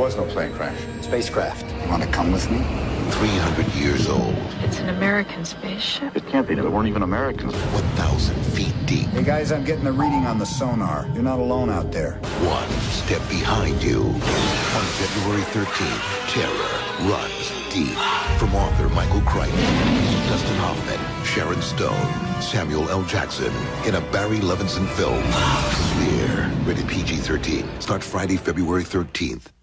was no plane crash. Spacecraft. Want to come with me? 300 years old. It's an American spaceship. It can't be. They weren't even Americans. 1,000 feet deep. Hey, guys, I'm getting a reading on the sonar. You're not alone out there. One step behind you. On February 13th, terror runs deep. From author Michael Crichton, Dustin Hoffman, Sharon Stone, Samuel L. Jackson, in a Barry Levinson film. Clear. Rated PG-13. Starts Friday, February 13th.